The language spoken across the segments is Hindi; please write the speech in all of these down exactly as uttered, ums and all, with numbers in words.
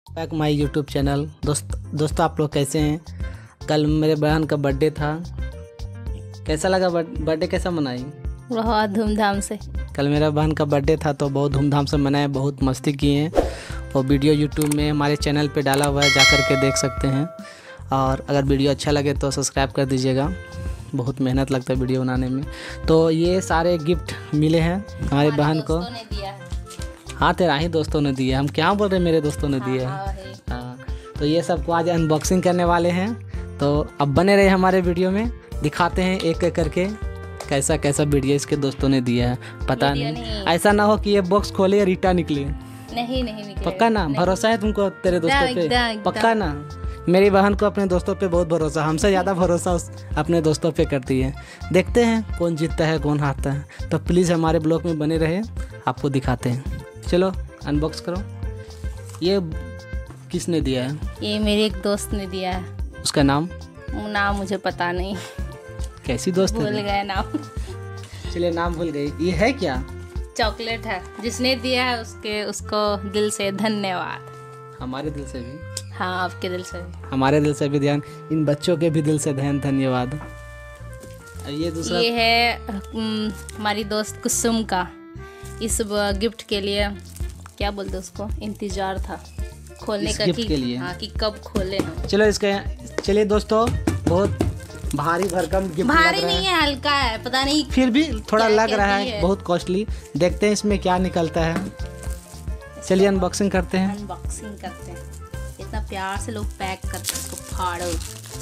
Back my YouTube channel. दोस्त दोस्तों आप लोग कैसे हैं? कल मेरे बहन का बर्थडे था। कैसा लगा बर्थडे? कैसा मनाई? बहुत धूमधाम से। कल मेरा बहन का बर्थडे था तो बहुत धूमधाम से मनाए, बहुत मस्ती किए हैं। और वीडियो यूट्यूब में हमारे चैनल पे डाला हुआ है, जा कर के देख सकते हैं। और अगर वीडियो अच्छा लगे तो सब्सक्राइब कर दीजिएगा, बहुत मेहनत लगता है वीडियो बनाने में। तो ये सारे गिफ्ट मिले हैं हमारे बहन को। ने दिया है। हाँ, तेरा ही दोस्तों ने दिए। हम क्या बोल रहे हैं, मेरे दोस्तों ने दिए हैं। हाँ, तो ये सबको आज अनबॉक्सिंग करने वाले हैं। तो अब बने रहे हमारे वीडियो में, दिखाते हैं एक एक करके कैसा कैसा वीडियो इसके दोस्तों ने दिया है। पता नहीं, नहीं ऐसा ना हो कि ये बॉक्स खोले और ईटा निकले। नहीं नहीं निकले। पक्का ना? भरोसा है तुमको तेरे दोस्तों पे? पक्का ना? मेरी बहन को अपने दोस्तों पे बहुत भरोसा, हमसे ज़्यादा भरोसा उस अपने दोस्तों पे करती है। देखते हैं कौन जीतता है कौन हारता है। तो प्लीज़ हमारे ब्लॉग में बने रहे, आपको दिखाते हैं। चलो अनबॉक्स करो। ये किसने दिया है? ये मेरे एक दोस्त ने दिया है। उसका नाम? नाम मुझे पता नहीं। कैसी दोस्त है? भूल गए नाम। चलिए, नाम भूल गई। ये है क्या? चॉकलेट है। जिसने दिया है उसके उसको दिल से धन्यवाद। हमारे दिल से भी। हाँ, आपके दिल से भी। हमारे दिल से भी ध्यान, इन बच्चों के भी दिल से ध्यान धन्यवाद। ये दूसरा ये है हमारी दोस्त कुसुम का। इस गिफ्ट के लिए क्या बोलते उसको, इंतजार था खोलने का कि, के लिए। हाँ, कि कब खोले हम। चलो इसके चलिए दोस्तों, बहुत भारी भरकम गिफ्ट भारी नहीं है, हल्का है। पता नहीं फिर भी थोड़ा क्या लग रहा है, है बहुत कॉस्टली। देखते हैं इसमें क्या निकलता है। चलिए अनबॉक्सिंग करते हैं। अनबॉक्सिंग करते हैं। इतना प्यार से लोग पैक करते हैं। इसको फाड़ो,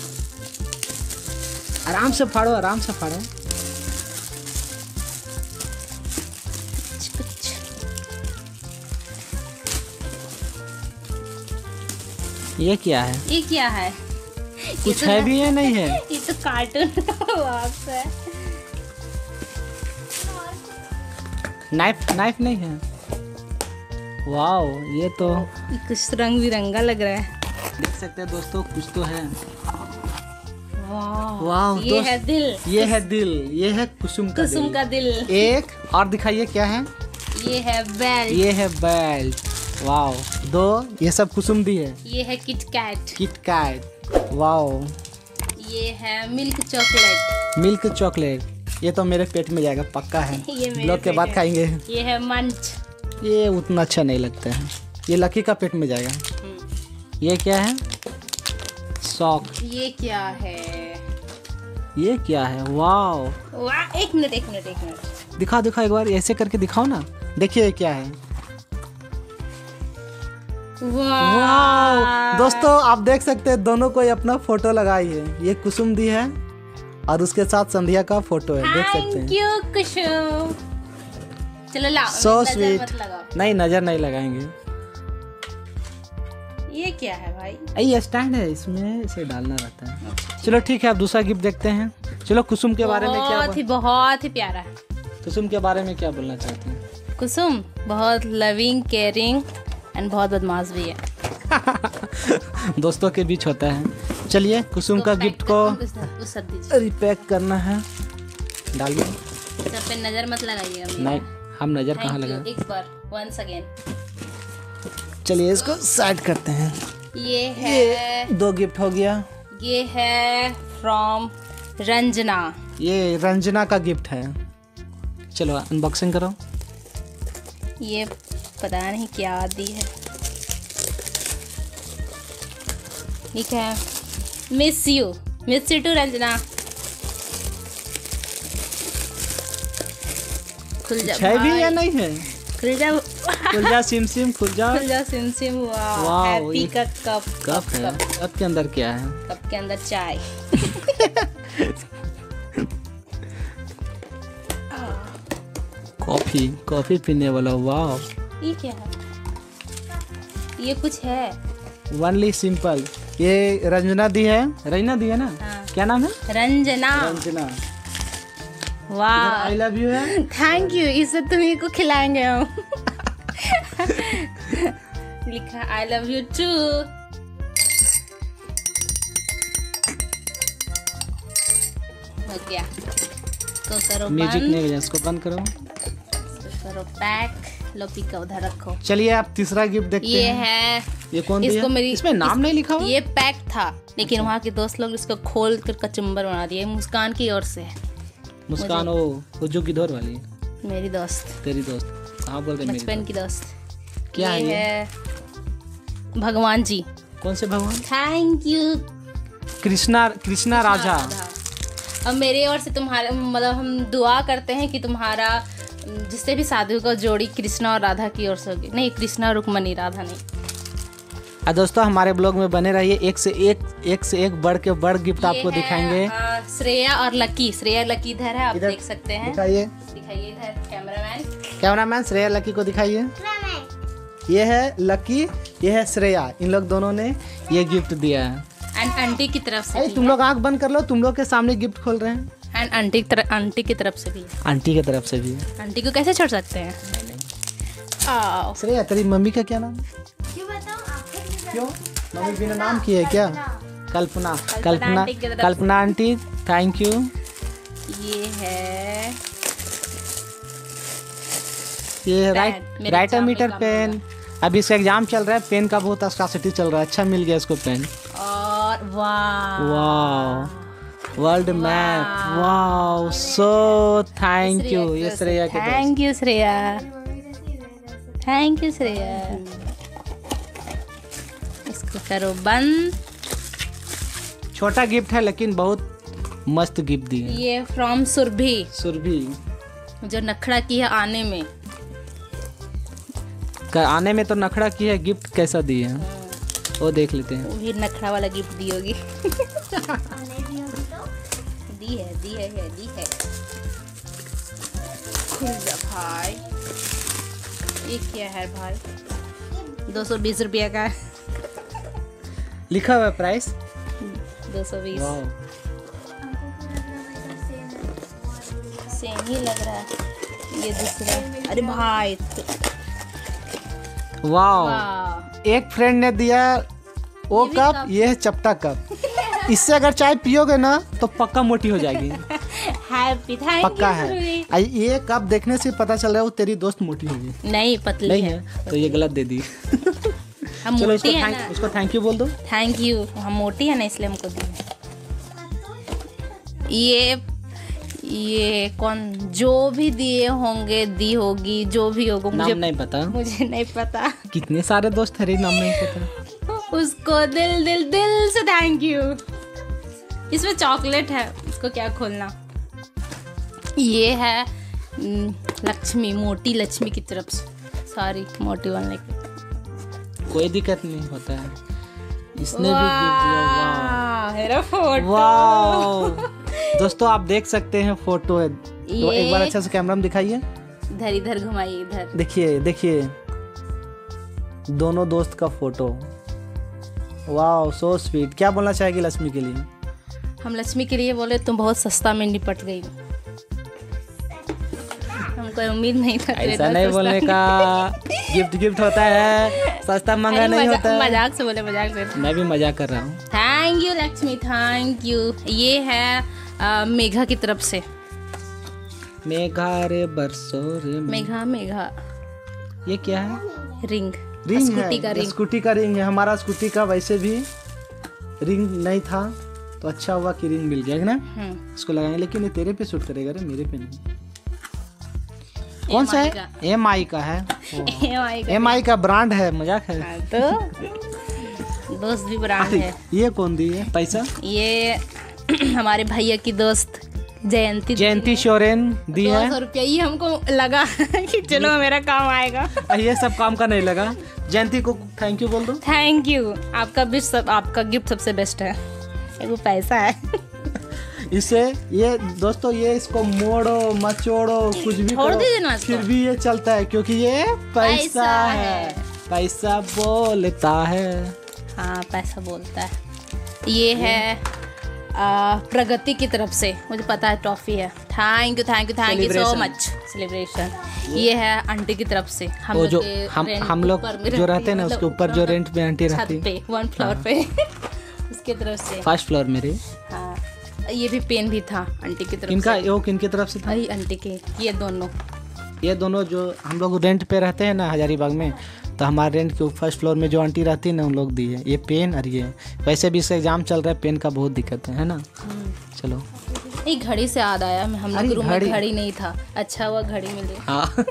आराम से फाड़ो, आराम से फाड़ो। ये क्या है? ये क्या है? कुछ है भी या नहीं है? ये तो कार्टून बॉक्स है। नाइफ नाइफ नहीं है? वाओ, ये तो ये कुछ रंग बिरंगा लग रहा है। देख सकते हैं दोस्तों, कुछ तो है। वाह वाह, ये है दिल। ये है दिल। ये है कुसुम का कुसुम दिल। का दिल। एक और दिखाइए क्या है? ये है बेल्ट। ये है बेल्ट। वाओ, दो ये सब कुसुम दी है। ये है KitKat. KitKat. Wow, ये है मिल्क चॉकलेट। Milk chocolate. ये तो मेरे पेट में जाएगा, पक्का है। ये मेरे ब्लॉग के बाद खाएंगे। ये है मंच। ये उतना अच्छा नहीं लगता है, ये लकी का पेट में जाएगा। ये क्या है? सॉक। ये क्या है? ये क्या है? वाओ, वाह, एक मिनट एक मिनट एक मिनट दिखाओ दिखाओ, एक बार ऐसे करके दिखाओ ना। देखिए ये क्या है। वाह दोस्तों, आप देख सकते हैं दोनों कोई अपना फोटो लगाई है। ये कुसुम दी है और उसके साथ संध्या का फोटो है, देख सकते हैं। Thank you Kusum. चलो लाओ। So sweet. नहीं, नजर नहीं लगाएंगे। ये क्या है भाई? ये स्टैंड है, इसमें इसे डालना रहता है। चलो ठीक है, अब दूसरा गिफ्ट देखते हैं। चलो कुसुम के बारे में क्या? बहुत ही बहुत ही प्यारा है। कुसुम के बारे में क्या बोलना चाहते हैं? कुसुम बहुत लविंग, केयरिंग एंड बहुत बदमाश भी है। दोस्तों के बीच होता है। चलिए कुसुम का गिफ्ट को रिपैक करना है। डालिए। सब पे नजर मत लगाइएगा। नहीं, हम नजर कहाँ लगाए? एक बार वंस अगेन। चलिए इसको साइड करते हैं। ये है ये दो गिफ्ट हो गया। ये है फ्रॉम रंजना। ये रंजना का गिफ्ट है। चलो अनबॉक्सिंग करो। ये पता नहीं क्या दी है। ठीक है, miss you miss you too Ranjana. खुल जा है भी या नहीं है? खुल जा, खुल जा सिम सिम, खुल जा, खुल जा सिम सिम। वाह, वाह, हैप्पी का कप। कप है। कप के अंदर क्या है? कप के अंदर चाय। कॉफी, कॉफी पीने वाला। वाह, ये क्या है? ये कुछ है। Only simple. ये रंजना दी है। रंजना दी है ना? हाँ। क्या नाम है? रंजना। रंजना। वाह, आई लव यू है। Thank you. इसे तुम्ही को खिलाएंगे हम। लिखा आई लव यू टू। हो गया। तो करो म्यूजिक बंद। नहीं बजा, इसको बंद करो। करो पैक। लो पिका उधर रखो। चलिए आप तीसरा गिफ्ट देखते ये हैं। है ये कौन दिया? इसको मेरी इसमें नाम इस, नहीं लिखा हुआ? ये पैक था, लेकिन अच्छा। वहाँ के दोस्त लोग इसको खोल कर कचुम्बर बना दिए। मुस्कान की ओर से। मुस्कान वो वो जो किधर वाली है? मेरी दोस्त। तेरी दोस्त कहाँ बोल रहे? बचपन की दोस्त। क्या ये है? है भगवान जी। कौन से भगवान? Thank you. कृष्णा कृष्णा राजा। अब मेरे ओर से तुम्हारा मतलब हम दुआ करते हैं कि तुम्हारा जिससे भी साधु का जोड़ी कृष्णा और राधा की ओर से होगी। नहीं, कृष्णा रुक्मणी, राधा नहीं। आ दोस्तों हमारे ब्लॉग में बने रहिए, एक से एक एक से एक बढ़ के बढ़ गिफ्ट आपको दिखाएंगे। आ, श्रेया और लकी। श्रेया लकी इधर है, आप देख सकते हैं। दिखाइए दिखाइए इधर कैमरामैन। कैमरामैन श्रेया लकी को दिखाइए। ये है लकी, ये है श्रेया। इन लोग दोनों ने ये गिफ्ट दिया है। एंड आंटी की तरफ से तुम लोग आंख बंद कर लो, तुम लोग के सामने गिफ्ट खोल रहे हैं। एंड आंटी की तरफ आंटी की तरफ से भी। आंटी की तरफ से भी। आंटी को कैसे छोड़ सकते हैं? आओ। श्रेया तेरी मम्मी का क्या नाम? क्यों बताऊं? क्यों? मम्मी बिना नाम की है क्या? Kalpana. Kalpana Kalpana aunty, thank you. ये है ये राइट राइटर मीटर पेन। अभी इसका एग्जाम चल रहा है, पेन का बहुत स्कार्सिटी चल रहा है। अच्छा मिल गया इसको पेन। और वाह वाह, वर्ल्ड मैप, वाह, सो थैंक यू। ये श्रेया के दोस्त। Thank you Shreya, thank you Shreya. इसको करो बंद। छोटा गिफ्ट है लेकिन बहुत मस्त गिफ्ट दी है। ये फ्रॉम सुरभि। सुरभि जो नखड़ा की है आने में। आने में तो नखड़ा की है, गिफ्ट कैसा दी है वो देख लेते हैं। वो भी नखड़ा वाला गिफ्ट दी होगी। दी है दी है, है दी है। खुल जा भाई। ये क्या है भाई? दो सौ बीस रुपया का है। लिखा हुआ प्राइस दो सौ बीस। सेम ही लग रहा है। ये दूसरा। अरे भाई वाह, एक फ्रेंड ने दिया वो कप, ये है चपटा कप। इससे अगर चाय पियोगे ना तो पक्का मोटी हो जाएगी। हैप्पी, थैंक पक्का है। ये कप देखने से पता चल रहा है वो तेरी दोस्त मोटी होगी। नहीं, पतली नहीं है, है तो ये गलत दे दी। हम चलो मोटी है ना। उसको थैंक यू बोल दो। थैंक यू, हम मोटी है ना इसलिए हमको दी। ये ये कौन जो भी दिए होंगे, दी होगी, जो भी होगा, मुझे नाम नहीं पता। मुझे नहीं पता। कितने सारे दोस्त है, नाम नहीं पता। उसको दिल दिल दिल से थैंक यू। इसमें चॉकलेट है, इसको क्या खोलना। ये है लक्ष्मी, मोटी लक्ष्मी की तरफ से। सॉरी मोटी बोलने की। कोई दिक्कत नहीं होता है। इसने भी गिफ्ट दिया। वाह, मेरा फोटो। वाह दोस्तों आप देख सकते हैं फोटो है। तो एक बार अच्छा से कैमरा में दिखाइए। इधर इधर घुमाइए, इधर देखिए देखिए दोनों दोस्त का फोटो। वाह, सो स्वीट। क्या बोलना चाहेगी लक्ष्मी के लिए? हम लक्ष्मी के लिए बोले तुम बहुत सस्ता में निपट गई। हमको उम्मीद नहीं था। ऐसा नहीं बोलने का। गिफ्ट गिफ्ट होता है, सस्ता महंगा नहीं होता है। मजाक से बोले, मजाक से। मैं भी मजाक कर रहा हूँ। Thank you Lakshmi, thank you. ये है आ, मेघा की तरफ से। मेघा रे बरसो रे मेघा मेघा। ये क्या है? रिंग। रिंग स्कूटी है, का रिंग। स्कूटी का रिंग है। हमारा स्कूटी का वैसे भी रिंग नहीं था तो अच्छा हुआ कि रिंग मिल गया है ना। इसको लगाएंगे, लेकिन ये तेरे पे सूट करेगा रे, मेरे पे नहीं। कौन सा है? एम आई का है। एम आई का ब्रांड है, मजाक है। तो दोस्त भी ब्रांड है। ये कौन दी है पैसा? ये हमारे भैया की दोस्त जयंती जयंती सोरेन दी है। दो सौ रुपया। ये हमको लगा कि चलो मेरा काम आएगा। ये सब काम का नहीं लगा। जयंती को थैंक यू बोल दो। थैंक यू, आपका भी सब, आपका गिफ्ट सबसे बेस्ट है। वो पैसा है। इसे ये दोस्तों ये इसको मोड़ो मचोड़ो कुछ भी छोड़ करो, दीजिए ना, फिर भी ये चलता है क्योंकि ये पैसा, पैसा है।, है पैसा बोलता है। हाँ, पैसा बोलता है। ये है आ, प्रगति की तरफ से। मुझे पता है टॉफी है। Thank you thank you thank you so much. Celebration. ये है आंटी की तरफ से। हम वो लोग जो के हम रेंट हम लोग ऊपर में जो रहते रहती हैं ना है, उसके मतलब ऊपर जो रेंट पे आंटी रहती छत पे, वन फ्लोर पे। उसके तरफ से। फर्स्ट फ्लोर मेरे। हाँ, ये भी पेन भी था आंटी की तरफ इनका से। वो किनकी तरफ से था? अरे आंटी के। ये दोनों ये दोनों जो हम लोग रेंट पे रहते हैं ना हजारीबाग में, तो हमारे रेंट के फर्स्ट फ्लोर में जो आंटी रहती है ना उन लोग दी है ये पेन और ये। वैसे भी इसका एग्जाम चल रहा है, पेन का बहुत दिक्कत है है ना। चलो एक घड़ी से याद आया, हम लोग रूम में घड़ी नहीं था, अच्छा हुआ घड़ी मिली। हाँ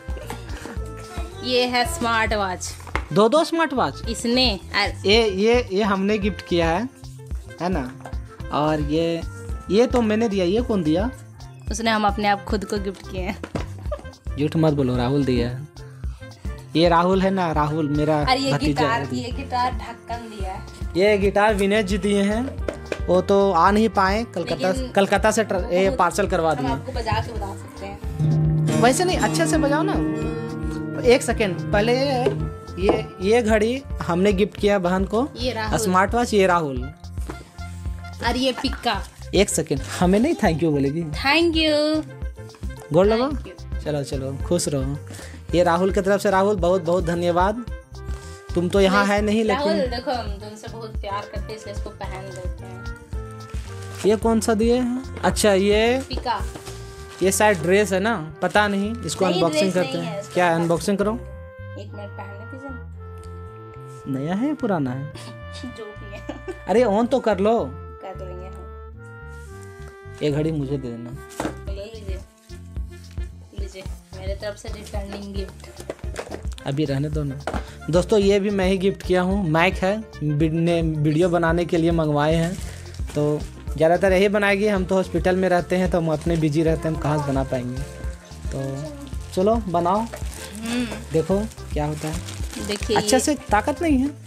ये है स्मार्ट वॉच, दो दो स्मार्ट वॉच इसने ये ये ये हमने गिफ्ट किया है है ना। और ये ये तो मैंने दिया, ये कौन दिया? उसने, हम अपने आप खुद को गिफ्ट किए हैं। झूठ मत बोलो, राहुल दिया है। ये राहुल है ना, राहुल मेरा ये भतीजा गिटार, है। ये गिटार ढक्कन दिया है। ये गिटार विनय जी दिए हैं, वो तो आ नहीं पाए, कलकत्ता कलकत्ता से ये पार्सल करवा दिए। आपको बजा के बता सकते हैं। वैसे नहीं, अच्छे से बजाओ ना। एक सेकेंड पहले ये ये घड़ी हमने गिफ्ट किया बहन को, ये स्मार्ट वॉच ये राहुल, और ये पिक्का। एक सेकेंड, हमें नहीं थैंक यू बोलेगी। थैंक यू, गोड़ लगो। चलो चलो खुश रहो। ये राहुल की तरफ से, राहुल बहुत बहुत धन्यवाद। तुम तो यहाँ है नहीं, लेकिन राहुल देखो हम तुमसे बहुत प्यार करते हैं, इसलिए इसको पहन देते हैं। ये कौन सा दिए हैं? अच्छा ये पिका, ये शायद ड्रेस है ना, पता नहीं, इसको अनबॉक्सिंग करते हैं। क्या अनबॉक्सिंग करो, एक मिनट पहनने दीजिए। नया है पुराना है? जो भी है। अरे ऑन तो कर लो। कर देंगे हम। ये घड़ी मुझे दे देना। ले लीजिए, लीजिए मेरे तरफ से रिटर्निंग गिफ्ट। अभी रहने दो ना। दोस्तों ये भी मैं ही गिफ्ट किया हूँ, माइक है, ने वीडियो बनाने के लिए मंगवाए हैं। तो ज़्यादातर यही बनाएगी, हम तो हॉस्पिटल में रहते हैं तो हम अपने बिजी रहते हैं, हम कहाँ से बना पाएंगे। तो चलो बनाओ, देखो क्या होता है। देखिए अच्छा से, ताकत नहीं है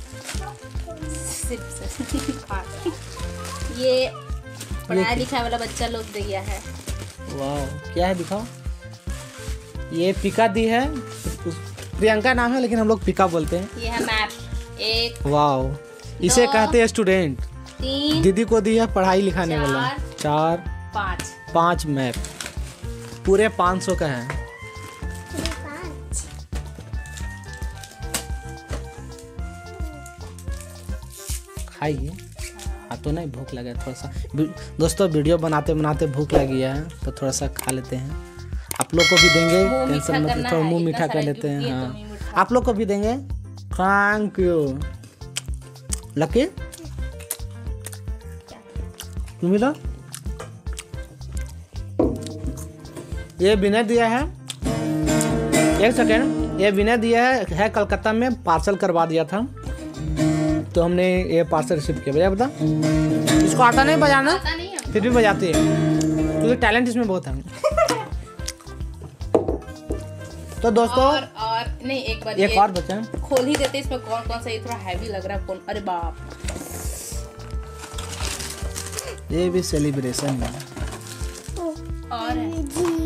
ये पढ़ाई लिखाई वाला बच्चा लोग दिया है। वाह, क्या है दिखाओ। ये पिका दी है, प्रियंका नाम है लेकिन हम लोग पिका बोलते हैं। ये है मैप। एक, वाह, इसे कहते हैं स्टूडेंट। तीन, दीदी को दी है पढ़ाई लिखाने वाला। चार, पाँच, पाँच मैप, पूरे पाँच सौ का है। खाइए। हाँ तो नहीं, भूख लगा थोड़ा सा। दोस्तों वीडियो बनाते बनाते भूख लगी है तो थोड़ा सा खा लेते हैं। आप लोग को भी देंगे, टेंशन मत, थोड़ा मुंह मीठा कर लेते हैं। हाँ आप लोग को भी देंगे। Thank you Lucky. मिला ये विनय दिया है। एक सेकेंड, ये विनय दिया है, है कलकत्ता में, पार्सल करवा दिया था तो हमने ये पार्सल रिसीव किया। भैया बता, इसको आता नहीं बजाना, फिर भी बजाती है क्योंकि टैलेंट इसमें बहुत है। तो दोस्तों और, और नहीं एक बार एक और बचा, खोल ही देते इसमें कौन कौन सा। ये थोड़ा हैवी लग रहा है कौन। अरे बाप, ये भी सेलिब्रेशन है। और है।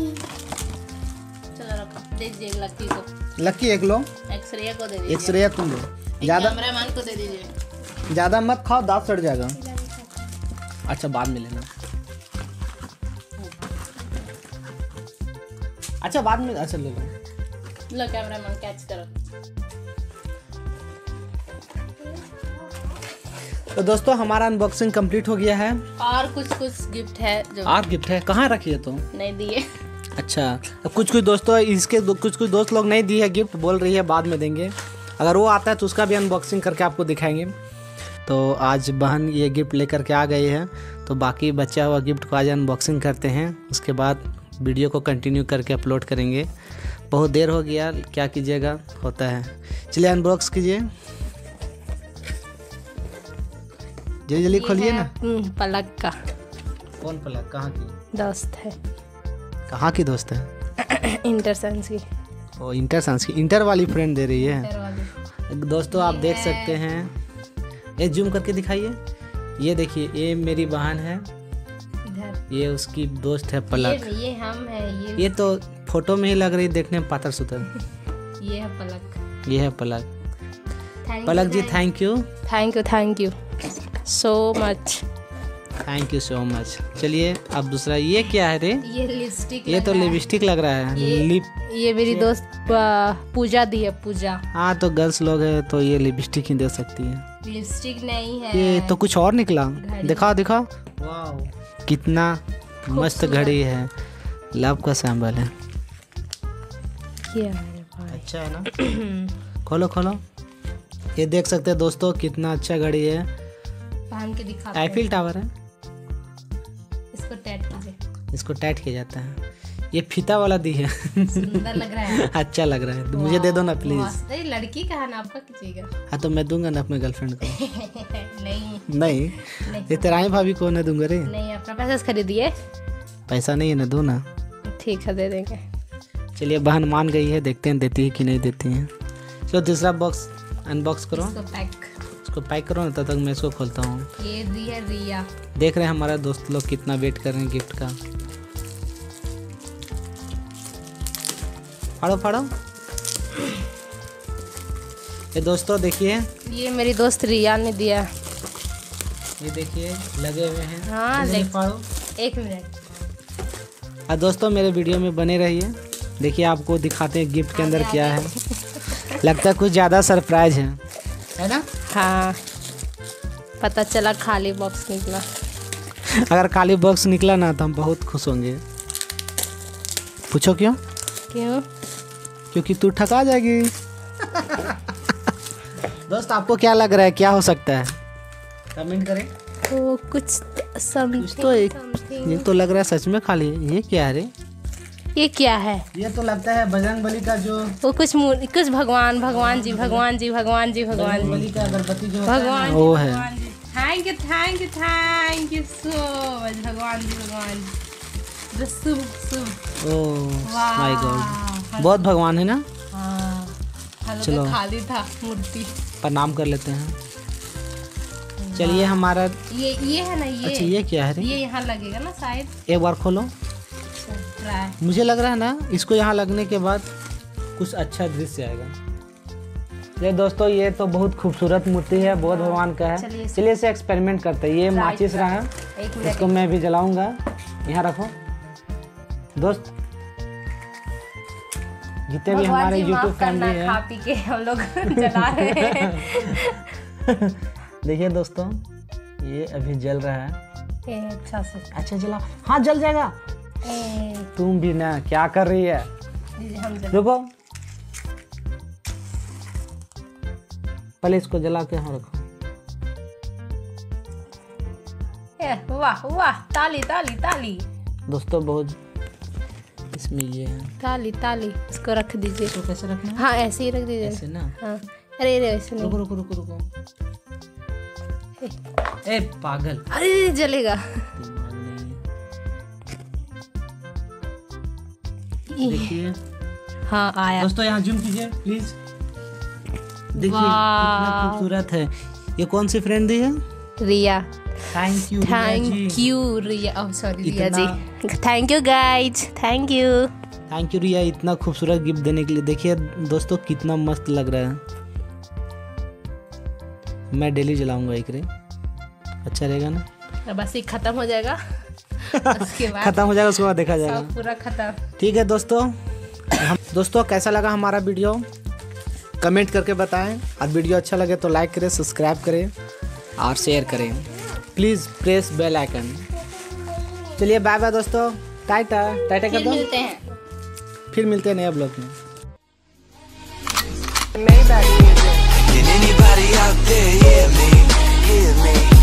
चलो रखो, दे दीजिए लक्की को। लक्की एक लो, एक्सरे को दे दीजिए। एक्सरे तुम लो, ज्यादा कैमरामैन को दे दीजिए। ज्यादा मत खाओ, दांत सड़ जाएगा। अच्छा बाद में लेना। अच्छा बाद में, अच्छा ले लो। लो कैमरामैन कैच करो। तो दोस्तों हमारा अनबॉक्सिंग कंप्लीट हो गया है। और कुछ कुछ गिफ्ट है जो और गिफ्ट है, कहाँ रखी है तो नहीं दिए। अच्छा, अब कुछ कुछ दोस्तों इसके दो, कुछ कुछ दोस्त लोग नहीं दिए है गिफ्ट, बोल रही है बाद में देंगे। अगर वो आता है तो उसका भी अनबॉक्सिंग करके आपको दिखाएंगे। तो आज बहन ये गिफ्ट लेकर के आ गई है, तो बाकी बचा हुआ गिफ्ट को आज अनबॉक्सिंग करते हैं, उसके बाद वीडियो को कंटिन्यू करके अपलोड करेंगे। बहुत देर हो गया, क्या कीजिएगा, होता है। चलिए अनबॉक्स कीजिए, जल्दी जल्दी खोलिए ना। पलक का। कौन पलक, कहाँ की दोस्त है? कहाँ की दोस्त है? इंटर साइंस की। ओ इंटर साइंस की, इंटर वाली फ्रेंड दे रही है। दोस्तों आप देख सकते हैं, ये जूम करके दिखाइए। ये देखिए, ये मेरी बहन है, ये उसकी दोस्त है पलक। ये, ये हम है। ये ये तो फोटो में ही लग रही देखने में पातर सुतर। ये है पलक। ये है Palak. Palak ji thank you, thank you, thank you so much, thank you so much. चलिए अब दूसरा, ये क्या है रे? ये लिपस्टिक। ये तो लिपस्टिक लग रहा है। ये, लिप ये मेरी दोस्त पूजा दी है, पूजा। हाँ तो गर्ल्स लोग है तो ये लिपस्टिक ही दे सकती है। लिपस्टिक नहीं है, ये तो कुछ और निकला। दिखाओ दिखाओ, वाह कितना मस्त घड़ी है, लव का सिंबल है। ये अच्छा है ना। खोलो खोलो। ये देख सकते हैं दोस्तों कितना अच्छा घड़ी है, पहन के दिखाते हैं। आईफिल टावर है। इसको टैट कीजिए। इसको टैट किया जाता है। ये फीता वाला दी है। सुंदर लग रहा है। अच्छा लग रहा है, तो मुझे दे दो ना प्लीज। लड़की का है ना, आपका कीजिएगा। हाँ तो मैं दूंगा ना अपने गर्लफ्रेंड को। नहीं नहीं, ये तेरा ही भाभी को ना दूंगा रे। नहीं, अपना पैसा से खरीदिए। पैसा नहीं है ना, दो ना। ठीक है, दे देंगे। चलिए बहन मान गई है, देखते हैं देती है कि नहीं देती है। चलो दूसरा बॉक्स अनबॉक्स करो। इसको पैक इसको पैक करो ना, तब तक मैं इसको खोलता हूँ। ये दी है रिया। देख रहे हैं हमारा दोस्त लोग कितना वेट कर रहे हैं गिफ्ट का। फाड़ो फाड़ो। ये दोस्तों देखिए, ये मेरी दोस्त रिया ने दिया। ये देखिए लगे हुए हैं। हाँ ले फाड़ो। एक मिनट। और दोस्तों मेरे वीडियो में बने रहिए, देखिए आपको दिखाते हैं गिफ्ट के अंदर क्या है। लगता है कुछ ज़्यादा सरप्राइज है, है ना? हाँ, पता चला खाली बॉक्स निकला। अगर खाली बॉक्स निकला ना तो हम बहुत खुश होंगे। पूछो क्यों? क्यों? क्योंकि तू ठगा जाएगी। दोस्त आपको क्या लग रहा है, क्या हो सकता है? कमेंट करें। तो कुछ कुछ तो एक ये तो लग रहा है सच में खाली है। ये क्या है रे? ये क्या है? ये तो लगता है बजरंगबली का जो वो कुछ कुछ भगवान भगवान जी भगवान जी भगवान जी भगवान जी बजरंगबली का अगरबत्ती जो भगवान वो है। Thank you thank you thank you so much भगवान जी भगवान जी। शुभ शुभ। ओह माय गॉड, बहुत भगवान है ना। हाँ, चलो खाली था मूर्ति। प्रणाम कर लेते हैं। चलिए हमारा ये ये है ना, ये अच्छा ये क्या है रे? ये यहाँ लगेगा ना शायद। एक बार खोलो। ट्राई। मुझे लग रहा है ना इसको यहाँ लगने के बाद कुछ अच्छा दृश्य आएगा। ये दोस्तों ये तो बहुत खूबसूरत मूर्ति है, बहुत भगवान का है। चलिए इसे एक्सपेरिमेंट करते हैं। ये माचिस रहा है, इसको मैं भी जलाऊंगा। यहाँ रखो दोस्त। जितने भी हमारे यूट्यूब फैमिली है, खा पी के हम लोग जला रहे हैं। देखिए दोस्तों ये अभी जल रहा है। ए, अच्छा से अच्छा जला, हाँ जल जाएगा। ए, तुम भी ना क्या कर रही है? हम रुको पहले इसको जला के यहाँ रखो। ए, वाह वाह, ताली ताली ताली। दोस्तों बहुत इसमें ये है ताली ताली। इसको रख दीजिए। इसको कैसे रखना है? हाँ ऐसे ही रख दीजिए। ऐसे ना? हाँ। अरे अरे ऐसे नहीं। रुको रुको रुको रुको। ए पागल, अरे जलेगा। देखिए हाँ आया। दोस्तों यहाँ जूम कीजिए प्लीज। देखिए कितना खूबसूरत है। ये कौन सी फ्रेंड दी है? Riya. Thank you thank you Riya. Oh sorry Riya ji. Thank you guys, thank you thank you Riya इतना खूबसूरत गिफ्ट देने के लिए। देखिए दोस्तों कितना मस्त लग रहा है। मैं डेली जलाऊंगा एक रे, अच्छा रहेगा ना? बस ये खत्म हो जाएगा। उसके बाद खत्म हो जाएगा, उसके बाद देखा जाएगा। पूरा खत्म। ठीक है दोस्तों, हम दोस्तों कैसा लगा हमारा वीडियो कमेंट करके बताएं। और वीडियो अच्छा लगे तो लाइक करें, सब्सक्राइब करें और शेयर करें। Please press bell icon. चलिए बाय बाय दोस्तों, टाटा टाटा कर दो। मिलते हैं फिर मिलते हैं नए ब्लॉग में। Can anybody out there hear me? Hear me?